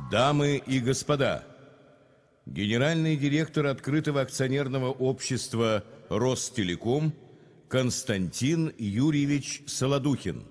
Дамы и господа, генеральный директор открытого акционерного общества «Ростелеком» Константин Юрьевич Солодухин.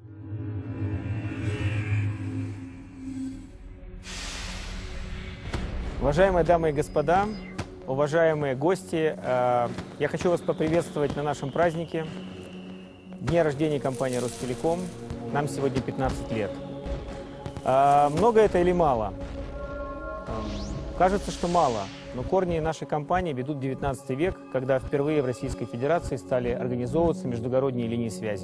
Уважаемые дамы и господа, уважаемые гости, я хочу вас поприветствовать на нашем празднике, дне рождения компании «Ростелеком». Нам сегодня 15 лет. Много это или мало? Кажется, что мало, но корни нашей компании ведут в 19 век, когда впервые в Российской Федерации стали организовываться междугородние линии связи.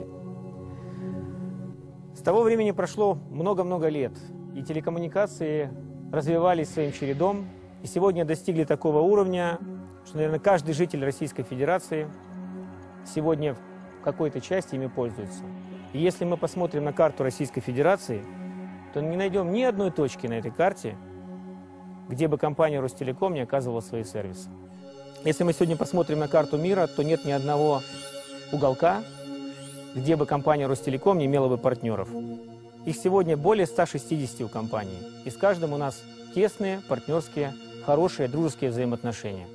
С того времени прошло много-много лет, и телекоммуникации развивались своим чередом, и сегодня достигли такого уровня, что, наверное, каждый житель Российской Федерации сегодня в какой-то части ими пользуется. И если мы посмотрим на карту Российской Федерации, то не найдем ни одной точки на этой карте, где бы компания «Ростелеком» не оказывала свои сервисы. Если мы сегодня посмотрим на карту мира, то нет ни одного уголка, где бы компания «Ростелеком» не имела бы партнеров. Их сегодня более 160 у компании, и с каждым у нас тесные, партнерские, хорошие, дружеские взаимоотношения.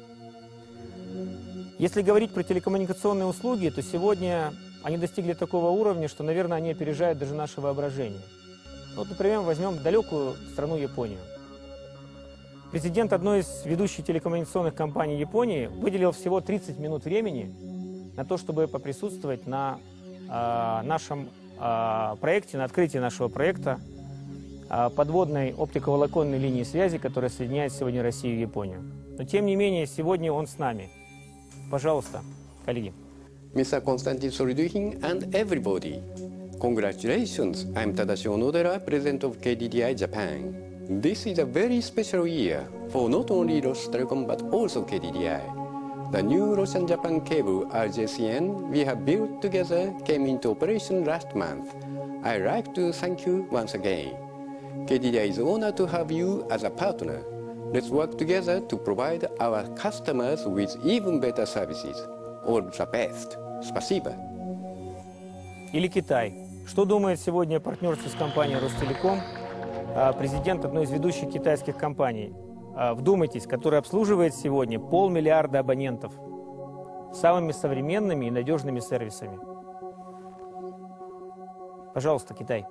Если говорить про телекоммуникационные услуги, то сегодня они достигли такого уровня, что, наверное, они опережают даже наше воображение. Вот, например, возьмем далекую страну Японию. Президент одной из ведущих телекоммуникационных компаний Японии выделил всего 30 минут времени на то, чтобы поприсутствовать на нашем проекте, на открытии нашего проекта подводной оптиковолоконной линии связи, которая соединяет сегодня Россию и Японию. Но, тем не менее, сегодня он с нами. Пожалуйста, коллеги. Mr. Konstantin Solodukhin and everybody, congratulations. I'm Tadashi Onodera, President of KDDI Japan. This is a very special year for not only Rostelecom but also KDDI. The new Russian-Japan cable RJCN we have built together came into operation last month. I'd like to thank you once again. KDDI is honored to have you as a partner. Let's work together to provide our customers with even better services. All the best. Спасибо. Или Китай. Что думает сегодня о партнерстве с компанией «Ростелеком» президент одной из ведущих китайских компаний? Вдумайтесь, который обслуживает сегодня 500 миллиона абонентов самыми современными и надежными сервисами. Пожалуйста, Китай.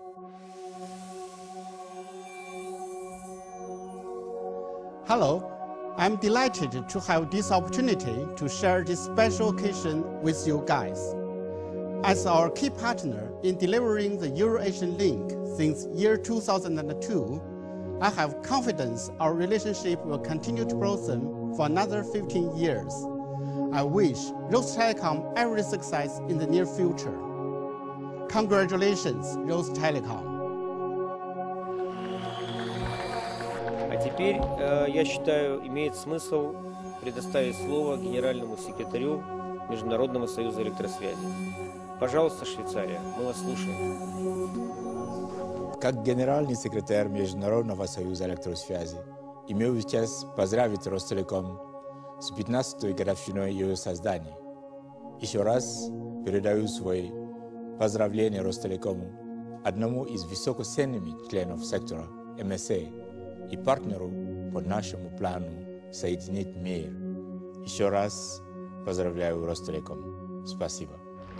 Hello, I'm delighted to have this opportunity to share this special occasion with you guys. As our key partner in delivering the Euro-Asian link since year 2002, I have confidence our relationship will continue to blossom for another 15 years. I wish Rostelecom every success in the near future. Congratulations, Rostelecom. А теперь, я считаю, имеет смысл предоставить слово генеральному секретарю Международного союза электросвязи. Пожалуйста, Швейцария, мы вас слушаем. Как генеральный секретарь Международного союза электросвязи, имею честь поздравить Ростелеком с 15-й годовщиной ее создания. Еще раз передаю свои поздравления Ростелекому, одному из высокоценных членов сектора МСА и партнеру по нашему плану соединить мир. Еще раз поздравляю Ростелеком. Спасибо.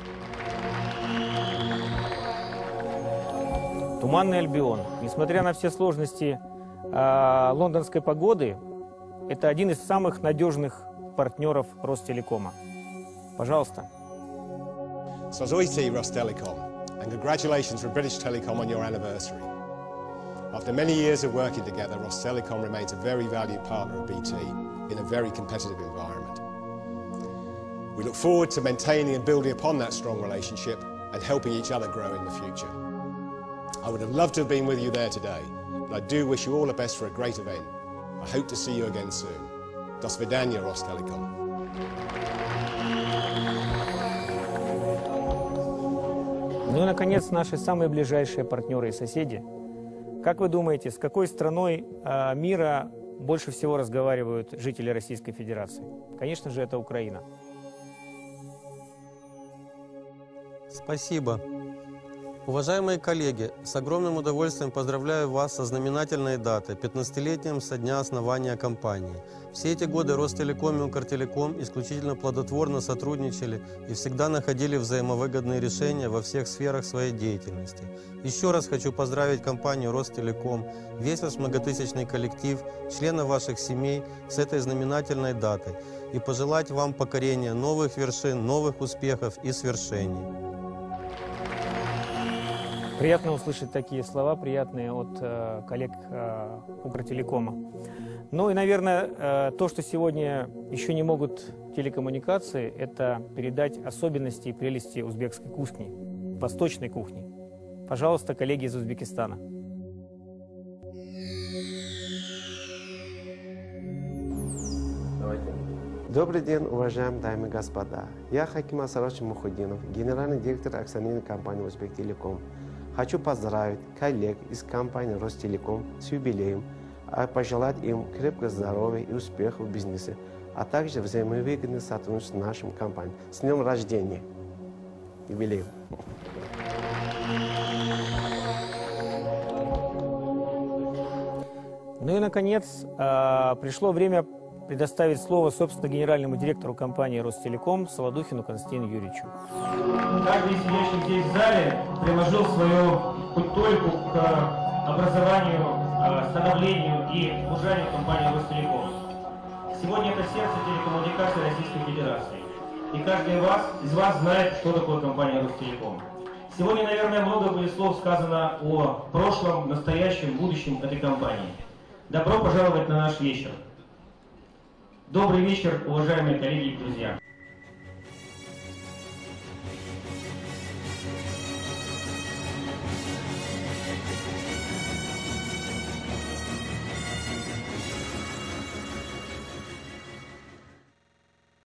Туманный Альбион. Несмотря на все сложности лондонской погоды, это один из самых надежных партнеров Ростелекома. Пожалуйста. Здравствуйте, Rostelecom, and congratulations from British Telecom on your anniversary. After many years of working together, Rostelecom remains a very valued partner of BT in a very competitive environment. We look forward to maintaining and building upon that strong relationship and helping each other grow in the future. I would have loved to have been with you there today, but I do wish you all the best for a great event. I hope to see you again soon. До свидания, Rostelecom. Ну и, наконец, наши самые ближайшие партнеры и соседи. Как вы думаете, с какой страной мира больше всего разговаривают жители Российской Федерации? Конечно же, это Украина. Спасибо. Уважаемые коллеги, с огромным удовольствием поздравляю вас со знаменательной датой, 15-летием со дня основания компании. Все эти годы Ростелеком и Укртелеком исключительно плодотворно сотрудничали и всегда находили взаимовыгодные решения во всех сферах своей деятельности. Еще раз хочу поздравить компанию Ростелеком, весь ваш многотысячный коллектив, членов ваших семей с этой знаменательной датой и пожелать вам покорения новых вершин, новых успехов и свершений. Приятно услышать такие слова, приятные от коллег Укртелекома. Ну и, наверное, то, что сегодня еще не могут телекоммуникации, это передать особенности и прелести узбекской кухни, восточной кухни. Пожалуйста, коллеги из Узбекистана. Добрый день, уважаемые дамы и господа. Я Хаким Асарович Мухуддинов, генеральный директор акционерной компании «Узбектелеком». Хочу поздравить коллег из компании «Ростелеком» с юбилеем, а пожелать им крепкого здоровья и успехов в бизнесе, а также взаимовыгодное сотрудничество с нашей компанией. С днем рождения! Юбилей! Ну и, наконец, пришло время предоставить слово, собственно, генеральному директору компании «Ростелеком» Солодухину Константину Юрьевичу. Каждый сидящий здесь в зале приложил свою хоть только к образованию, становлению и удержанию компании «Ростелеком». Сегодня это сердце телекоммуникаций Российской Федерации. И каждый из вас знает, что такое компания «Ростелеком». Сегодня, наверное, много будет слов сказано о прошлом, настоящем, будущем этой компании. Добро пожаловать на наш вечер. Добрый вечер, уважаемые коллеги и друзья.